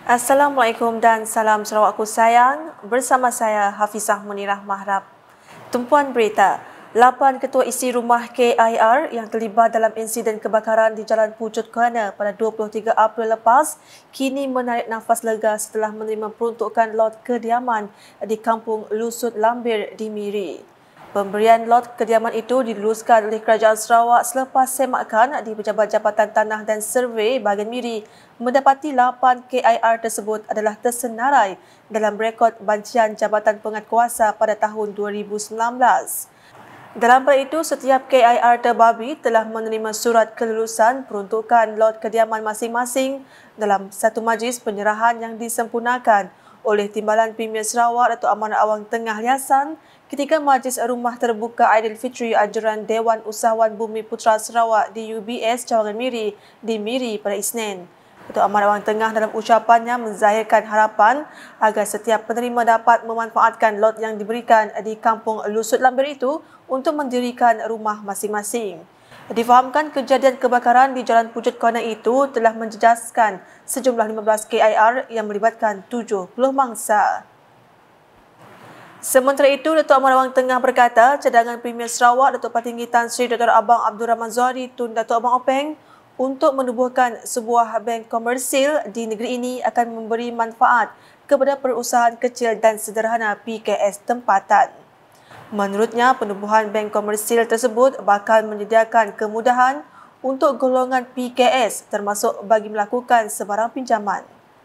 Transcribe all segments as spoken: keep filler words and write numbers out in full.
Assalamualaikum dan salam Sarawakku sayang. Bersama saya Hafizah Munirah Mahrab. Tumpuan berita, lapan ketua isi rumah K I R yang terlibat dalam insiden kebakaran di Jalan Pucut Kuala pada dua puluh tiga April lepas kini menarik nafas lega setelah menerima peruntukan lot kediaman di Kampung Lusut Lambir di Miri. Pemberian lot kediaman itu diluluskan oleh Kerajaan Sarawak selepas semakan di Pejabat Jabatan Tanah dan Survey bahagian Miri mendapati lapan K I R tersebut adalah tersenarai dalam rekod bancian Jabatan Penguatkuasa pada tahun dua ribu sembilan belas. Dalam pada itu, setiap K I R terbabi telah menerima surat kelulusan peruntukan lot kediaman masing-masing dalam satu majlis penyerahan yang disempurnakan oleh Timbalan Premier Sarawak Datuk Amanat Awang Tengah Liasan ketika Majlis Rumah Terbuka Aidilfitri Anjuran Dewan Usahawan Bumi Putra Sarawak di U B S Cawangan Miri di Miri pada Isnin. Datuk Amanat Awang Tengah dalam ucapannya menzahirkan harapan agar setiap penerima dapat memanfaatkan lot yang diberikan di Kampung Lusut Lambir itu untuk mendirikan rumah masing-masing. Difahamkan kejadian kebakaran di Jalan Pucut Kuala itu telah menjejaskan sejumlah lima belas K I R yang melibatkan tujuh puluh mangsa. Sementara itu, Datuk Amanat Awang Tengah berkata cadangan Premier Sarawak Datuk Patinggi Tan Sri Doktor Abang Abdul Rahman Zuhari Tun Datuk Abang Openg untuk menubuhkan sebuah bank komersil di negeri ini akan memberi manfaat kepada perusahaan kecil dan sederhana P K S tempatan. Menurutnya, penubuhan bank komersil tersebut bakal menyediakan kemudahan untuk golongan P K S termasuk bagi melakukan sebarang pinjaman.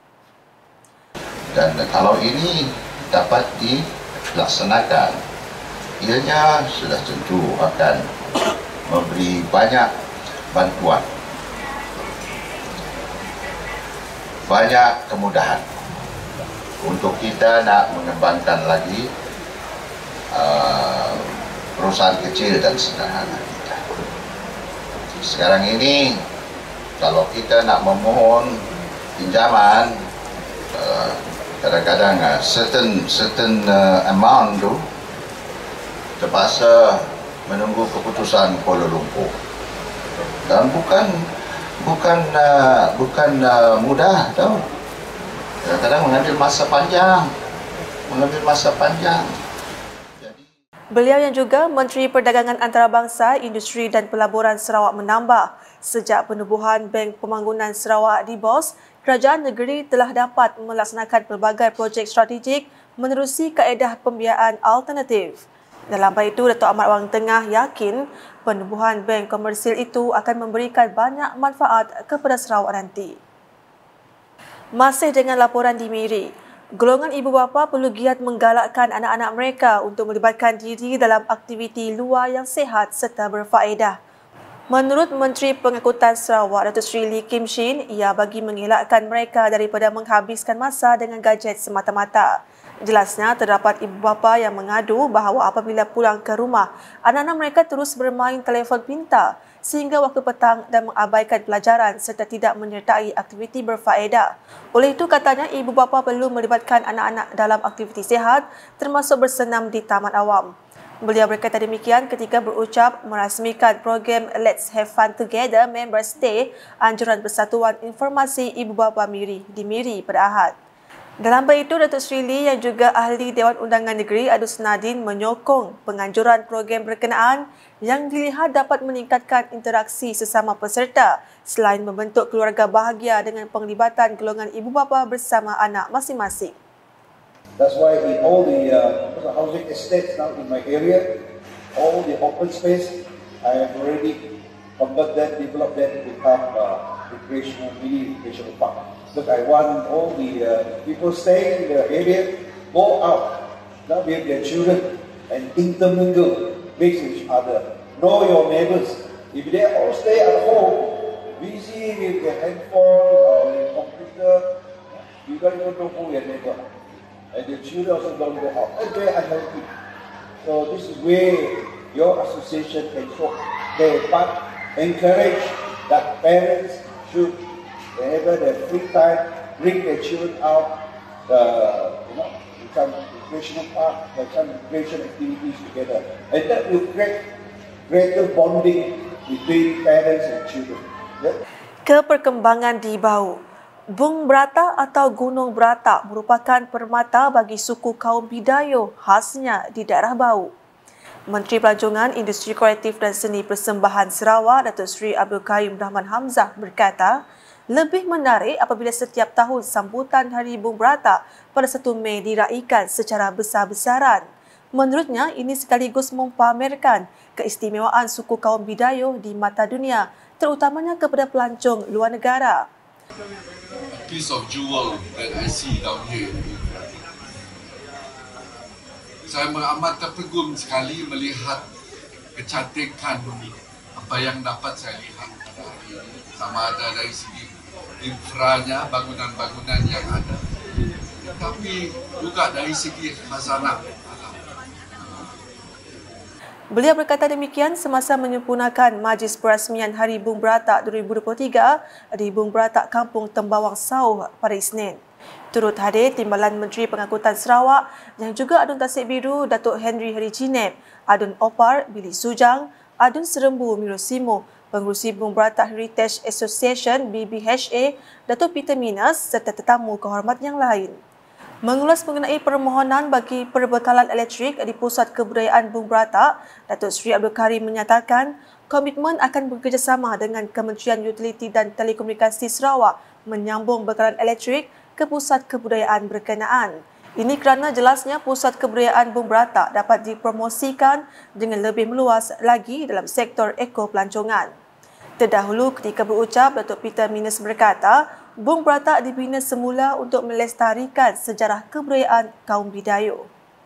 Dan kalau ini dapat dilaksanakan, ianya sudah tentu akan memberi banyak bantuan, banyak kemudahan untuk kita nak mengembangkan lagi uh, perusahaan kecil dan sederhana kita. Sekarang ini kalau kita nak memohon pinjaman, uh, kadang-kadang uh, certain certain uh, amount tu terpaksa menunggu keputusan Kuala Lumpur, dan bukan bukan uh, bukan uh, mudah tau. Kadang-kadang mengambil masa panjang, mengambil masa panjang. Jadi beliau yang juga Menteri Perdagangan Antarabangsa, Industri dan Pelaburan Sarawak menambah, sejak penubuhan Bank Pembangunan Sarawak di B O S, kerajaan negeri telah dapat melaksanakan pelbagai projek strategik menerusi kaedah pembiayaan alternatif. Dalam hal itu, Datuk Amanat Awang Tengah yakin penubuhan bank komersil itu akan memberikan banyak manfaat kepada Sarawak nanti. Masih dengan laporan di Miri, golongan ibu bapa perlu giat menggalakkan anak-anak mereka untuk melibatkan diri dalam aktiviti luar yang sihat serta berfaedah. Menurut Menteri Pengangkutan Sarawak Datuk Seri Lee Kim Shin, ia bagi mengelakkan mereka daripada menghabiskan masa dengan gadget semata-mata. Jelasnya, terdapat ibu bapa yang mengadu bahawa apabila pulang ke rumah, anak-anak mereka terus bermain telefon pintar sehingga waktu petang dan mengabaikan pelajaran serta tidak menyertai aktiviti berfaedah. Oleh itu, katanya ibu bapa perlu melibatkan anak-anak dalam aktiviti sihat termasuk bersenam di taman awam. Beliau berkata demikian ketika berucap merasmikan program Let's Have Fun Together Members Day Anjuran Persatuan Informasi Ibu Bapa Miri di Miri pada Ahad. Dalam hal itu, Datuk Seri Lee yang juga Ahli Dewan Undangan Negeri Adus Nadin menyokong penganjuran program berkenaan yang dilihat dapat meningkatkan interaksi sesama peserta selain membentuk keluarga bahagia dengan penglibatan golongan ibu bapa bersama anak masing-masing. That's why in all the uh, housing estates now in my area, all the open space, I have already converted that, developed that to become uh, recreational, mini recreational park. Look, I want all the uh, people staying in the area, go out now with their children and intermingle, mix with each other. Know your neighbors. If they all stay at home, busy with their handphone or their computer, you don't even know who your neighbor are. And the children also don't go out. That's very unhealthy. So this is where your association can show their part, encourage that parents should, whenever they have free time, bring their children out, uh, you know, to some recreational park, have some recreation activities together. And that will create greater bonding between parents and children. Yeah? Keperkembangan di Bau. Bung Berata atau Gunung Berata merupakan permata bagi suku kaum Bidayu khasnya di daerah Bau. Menteri Pelancongan, Industri Kreatif dan Seni Persembahan Sarawak, Datuk Seri Abdul Karim Rahman Hamzah berkata, lebih menarik apabila setiap tahun sambutan Hari Bung Berata pada satu Mei diraikan secara besar-besaran. Menurutnya, ini sekaligus mempamerkan keistimewaan suku kaum Bidayu di mata dunia, terutamanya kepada pelancong luar negara. A piece of jewel that I see down here. Saya amat terpegum sekali melihat kecantikan apa yang dapat saya lihat pada hari ini. Sama ada dari segi infranya, bangunan-bangunan yang ada, tapi juga dari segi khazanah. Beliau berkata demikian semasa menyempurnakan Majlis Perasmian Hari Bung Berata dua ribu dua puluh tiga di Bung Berata Kampung Tembawang Sauh pada Isnin. Turut hadir Timbalan Menteri Pengangkutan Sarawak yang juga Adun Tasik Biru Datuk Henry Heri Jineb, Adun Opar Billy Sujang, Adun Serembu Mirosimo, Pengurusi Bung Berata Heritage Association B B H A Datuk Peter Minas serta tetamu kehormat yang lain. Mengulas mengenai permohonan bagi perbekalan elektrik di Pusat Kebudayaan Bung Berata, Datuk Seri Abdul Karim menyatakan komitmen akan bekerjasama dengan Kementerian Utiliti dan Telekomunikasi Sarawak menyambung bekalan elektrik ke Pusat Kebudayaan berkenaan. Ini kerana jelasnya Pusat Kebudayaan Bung Berata dapat dipromosikan dengan lebih meluas lagi dalam sektor ekopelancongan. Terdahulu ketika berucap, Datuk Peter Minas berkata, Bung Berata dibina semula untuk melestarikan sejarah kebudayaan kaum Bidayu.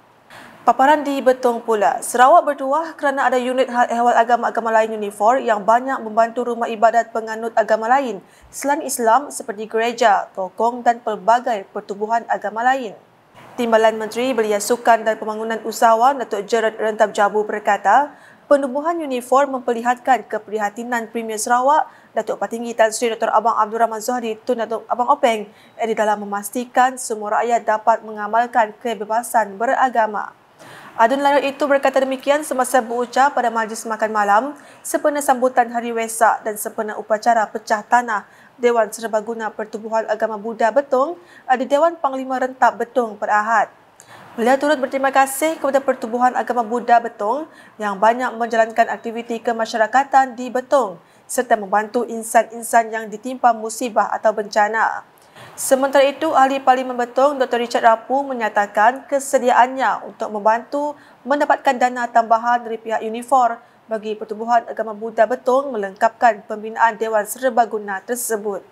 Paparan di Betong pula, Sarawak bertuah kerana ada unit hal ehwal agama-agama lain Unifor yang banyak membantu rumah ibadat penganut agama lain selain Islam seperti gereja, tokong dan pelbagai pertubuhan agama lain. Timbalan Menteri Belia Sukan dan Pembangunan Usahawan Datuk Gerard Rentab Jabu berkata, penubuhan Unifor memperlihatkan keprihatinan Premier Sarawak, Datuk Patinggi Tan Sri Doktor Abang Abdul Rahman Zohari Tun Datuk Abang Openg di dalam memastikan semua rakyat dapat mengamalkan kebebasan beragama. Adun Layar itu berkata demikian semasa berucap pada majlis makan malam sempena sambutan Hari Wesak dan sempena upacara pecah tanah Dewan Serbaguna Pertubuhan Agama Buddha Betong di Dewan Panglima Rentap Betong pada Ahad. Beliau turut berterima kasih kepada Pertubuhan Agama Buddha Betong yang banyak menjalankan aktiviti kemasyarakatan di Betong serta membantu insan-insan yang ditimpa musibah atau bencana. Sementara itu, Ahli Parlimen Betong Doktor Richard Rapu menyatakan kesediaannya untuk membantu mendapatkan dana tambahan dari pihak Unifor bagi Pertubuhan Agama Buddha Betong melengkapkan pembinaan Dewan Serbaguna tersebut.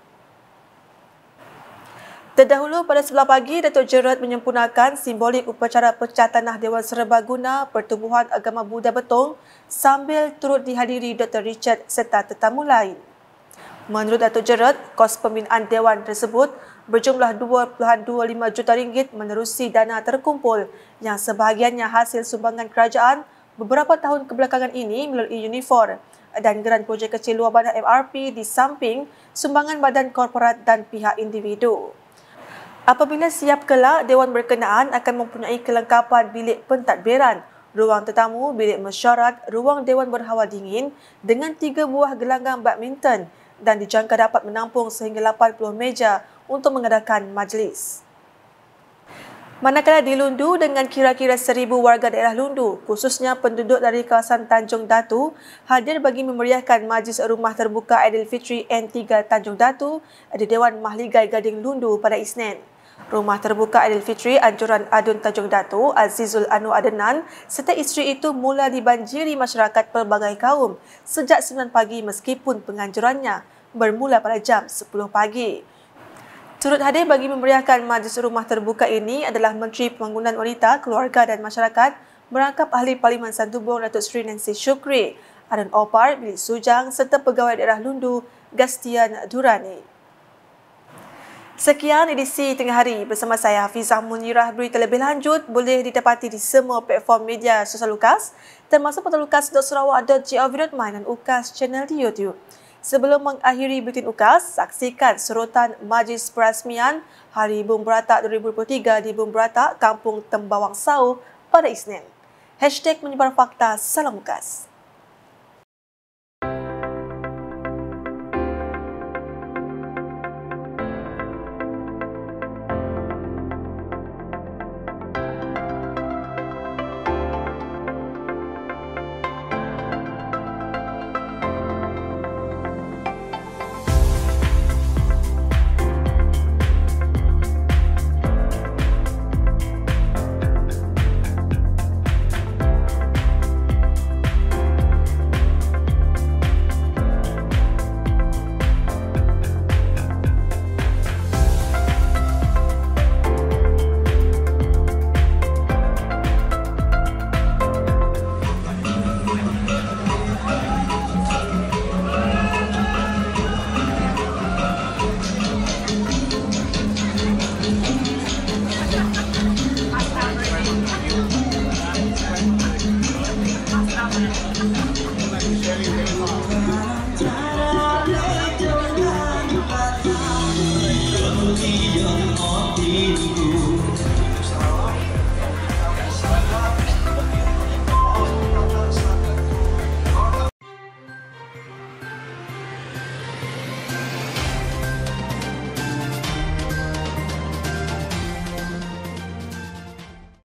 Terdahulu pada sebelah pagi, Datuk Gerard menyempurnakan simbolik upacara pecah tanah Dewan Serbaguna Pertubuhan Agama Buddha Betong sambil turut dihadiri Doktor Richard serta tetamu lain. Menurut Datuk Gerard, kos pembinaan Dewan tersebut berjumlah dua perpuluhan dua lima juta ringgit menerusi dana terkumpul yang sebahagiannya hasil sumbangan kerajaan beberapa tahun kebelakangan ini melalui Unifor dan geran projek kecil luar bandar M R P di samping sumbangan badan korporat dan pihak individu. Apabila siap kelak, Dewan berkenaan akan mempunyai kelengkapan bilik pentadbiran, ruang tetamu, bilik mesyuarat, ruang Dewan berhawa dingin dengan tiga buah gelanggang badminton dan dijangka dapat menampung sehingga lapan puluh meja untuk mengadakan majlis. Manakala di Lundu dengan kira-kira seribu warga daerah Lundu, khususnya penduduk dari kawasan Tanjung Datu, hadir bagi memeriahkan Majlis Rumah Terbuka Aidilfitri N tiga Tanjung Datu di Dewan Mahligai Gading Lundu pada Isnin. Rumah Terbuka Aidilfitri anjuran Adun Tanjung Datu, Azizul Anwar Adenan serta isteri itu mula dibanjiri masyarakat pelbagai kaum sejak sembilan pagi meskipun penganjurannya bermula pada jam sepuluh pagi. Turut hadir bagi memeriahkan Majlis Rumah Terbuka ini adalah Menteri Pembangunan Wanita, Keluarga dan Masyarakat merangkap Ahli Parlimen Santubong Datuk Seri Nancy Shukri, Adun Opar Billy Sujang serta Pegawai Daerah Lundu Gastian Durani. Sekian edisi Tengah Hari bersama saya Hafizah Munirah. Berita lebih lanjut boleh didapati di semua platform media sosial UKAS termasuk portal ukas dot sarawak dot gov dot my dan UKAS channel di YouTube. Sebelum mengakhiri buletin UKAS, saksikan sorotan Majlis Perasmian Hari Bung Berata dua ribu dua puluh tiga di Bung Berata, Kampung Tembawang Sauh pada Isnin. Hashtag menyebar fakta, salam UKAS.